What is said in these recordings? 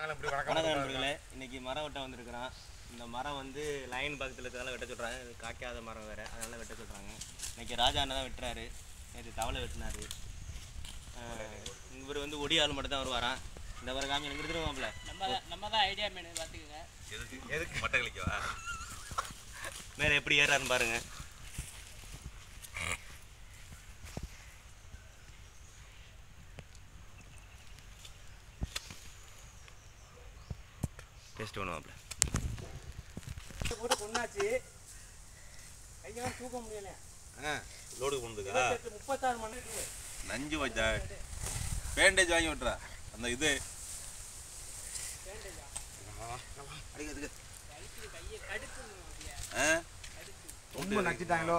வணக்கம் நண்பர்களே, இன்னைக்கு மரம் வெட்ட வந்திருக்கிறான். இந்த மரம் வந்து லைன் பக்கத்தில் இருக்கிறதால வெட்ட சொல்கிறாங்க. இது காய்க்காத மரம் வேறு, அதனால வெட்ட சொல்கிறாங்க. இன்னைக்கு ராஜா அண்ணன் தான் வெட்டுறாரு. நேற்று தவளை வெட்டினாரு. இவர் வந்து ஒடியால் மட்டும் தான் வருவாராம். இந்த வர காமி எனக்கு எடுத்துருவாப்ல. நம்ம தான் ஐடியா மேனு பார்த்துக்கோங்க. எதுக்கு மட்டை கழிக்கவா? மேலே எப்படி ஏறாருன்னு பாருங்க. டெஸ்ட் பண்ணுவாப்ல. போட்டு கொண்டாச்சு, கையெல்லாம் தூக்க முடியல. லோடு போனதுக்கா 36 மணி நேரம் நஞ்சு வச்சா பேண்டேஜ் வாங்கி விட்டுறா. அந்த இது ரொம்ப நச்சிட்டாங்களோ.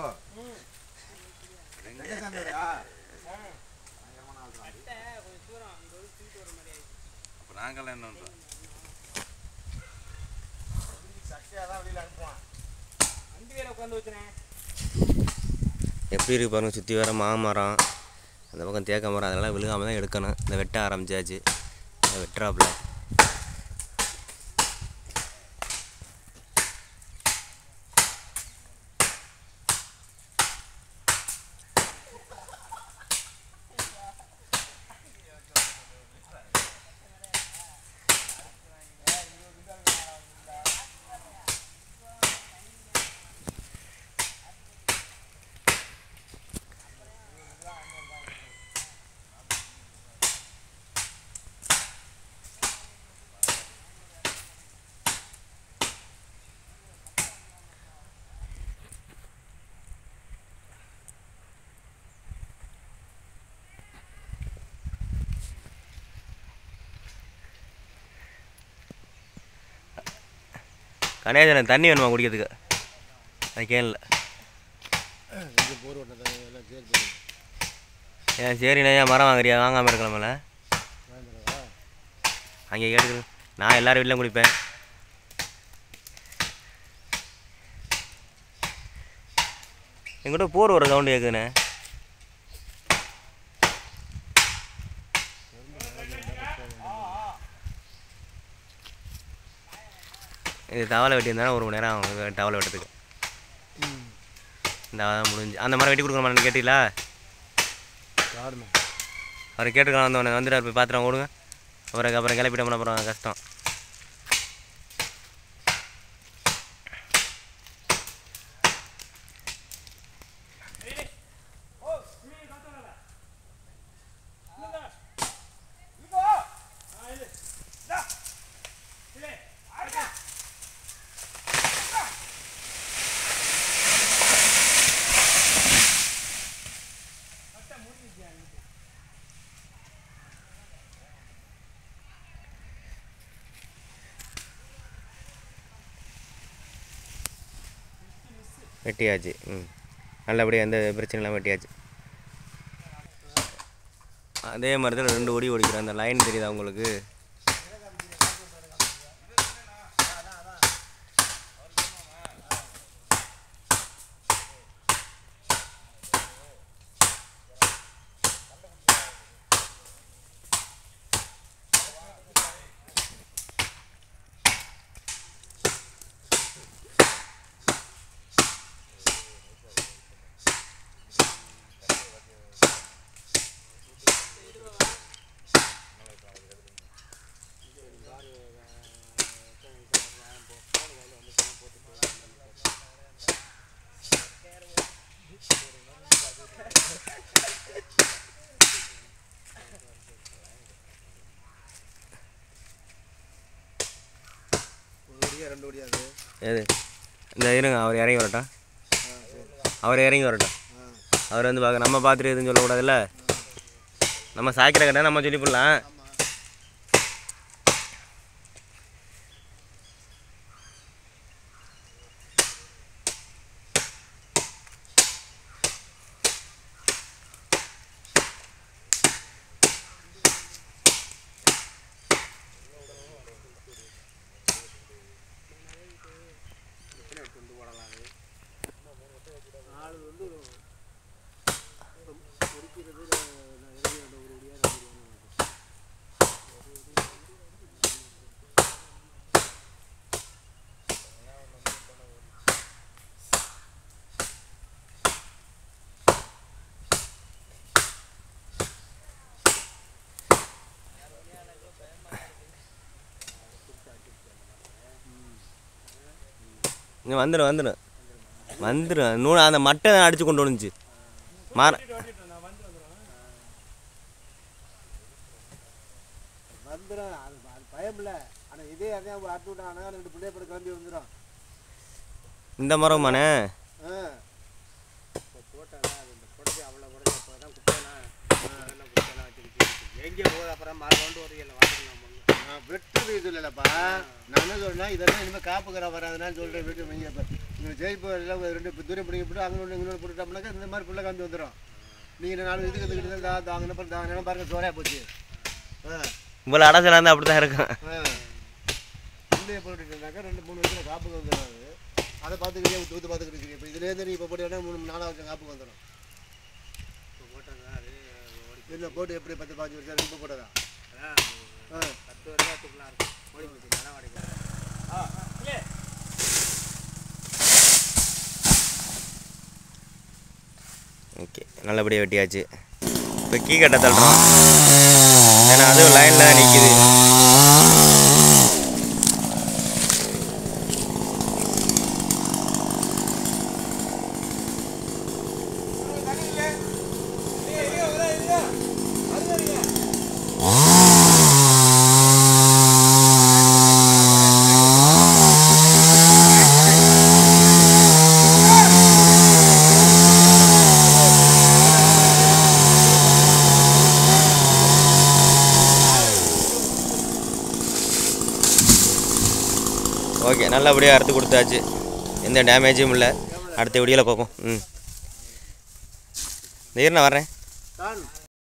அப்போ நாங்கள்லாம் என்ன பண்ணுறோம்? எப்படி இருக்கு பாருங்க. சுற்றி வர மாமரம், அந்த பக்கம் தேக்க மரம், அதெல்லாம் விழுகாமல் தான் எடுக்கணும். இந்த வெட்ட ஆரம்பிச்சாச்சு. வெட்டுறாப்புல. கணேசன் தண்ணி வேணுமா குடிக்கிறதுக்கு? அது கேள்ல. ஏன் சரிண்ணா, ஏன் மரம் வாங்குறியா? வாங்காமல் இருக்கலாமல. அங்கே கேட்டுக்கு நான் எல்லாரும் வீட்டிலும் குடிப்பேன். எங்கிட்ட போர் ஒரு சவுண்டு கேட்குதுண்ணே. இது தவளை வெட்டியிருந்தாலும் 1 மணி நேரம் ஆகும் தவளை வெட்டத்துக்கு. இந்த தான் முடிஞ்சு. அந்த மரம் வெட்டி கொடுக்கணுமான்னு கேட்டீங்களா? அவர் கேட்டுக்கலாம். வந்தவொடனே வந்துட்டு போய் பாத்திரம் ஓடுங்க. அப்புறம் கிளப்பிட்டோம்னா அப்புறம் கஷ்டம். வெட்டியாச்சு. நல்லபடியாக எந்த பிரச்சனை இல்லாமல் வெட்டியாச்சு. அதே மாதிரி தான் 2 ஒடி ஓடிக்கிறேன். அந்த லைன் தெரியுதா உங்களுக்கு? எது இந்த இருங்க, அவர் இறங்கி வரட்டும். அவர் வந்து பார்க்க நம்ம பார்த்துட்டு எதுவும் சொல்லக்கூடாதுல்ல. நம்ம சாய்க்கிற கட்ட நம்ம சொல்லி போடலாம். இங்கே வந்துடும் நூறு அந்த மட்டை அடித்து கொண்டு வந்துச்சு மரம் வந்துடும். அது பயம் இல்லை. ஆனால் இதே அதையும் ஒரு அட்டு விட்டாங்கன்னா 2 பிள்ளைய படம் கிளம்பி வந்துடும். இந்த மரமாண்ணே எங்கே போகுது அப்புறம் மரம் கொண்டு வரீங்க வெட்டுறது இது இல்லைல்லப்பா. நான் என்ன சொல்றேன்னா இதெல்லாம் இனிமேல் காப்புக்கிற வராதுன்னு சொல்கிறேன். வீட்டு நீங்கள் ஜெயிப்பு எல்லாம் 2 தூரம் பிடிங்க போட்டு அங்கே ஒன்று இங்கே போட்டுட்டோம்னாக்கா இந்த மாதிரி பிள்ளை காமிச்சு வந்துடும். நீங்கள் 4 இதுக்கு இதுக்கிட்டு தாங்க நினைப்ப பாருங்க சோறையாக போச்சு. இவ்வளோ அடைச்சலாக இருந்தால் அப்படி தான் இருக்கும். பிள்ளைய போட்டுட்டுனாக்கா 2-3 வருஷத்தில் காப்புக்கு வந்துடும். அதை பார்த்துக்கிட்டே ஊற்று பார்த்துக்கிட்டு இருக்கீங்க. இப்போ இதுலேருந்து நீ இப்போ போட்டு 3-4 வருஷம் காப்புக்கு வந்துடும். இல்லை போட்டு எப்படி 10-15 வருஷம் ரொம்ப போட்டதா 10 வருஷத்துக்குள்ள இருக்கும் ஓடி போச்சு நடவடிக்கை. ஓகே நல்லபடியாக வெட்டியாச்சு. இப்போ கீ கட்டை தள்ளுறோம். ஏன்னா அதுவும் லைனில் தான் நிற்கிது. ஓகே நல்லபடியாக அறுத்து கொடுத்தாச்சு. எந்த டேமேஜும் இல்லை. அடுத்த வீடியோவில் பார்ப்போம். ம், நான் வரேன்.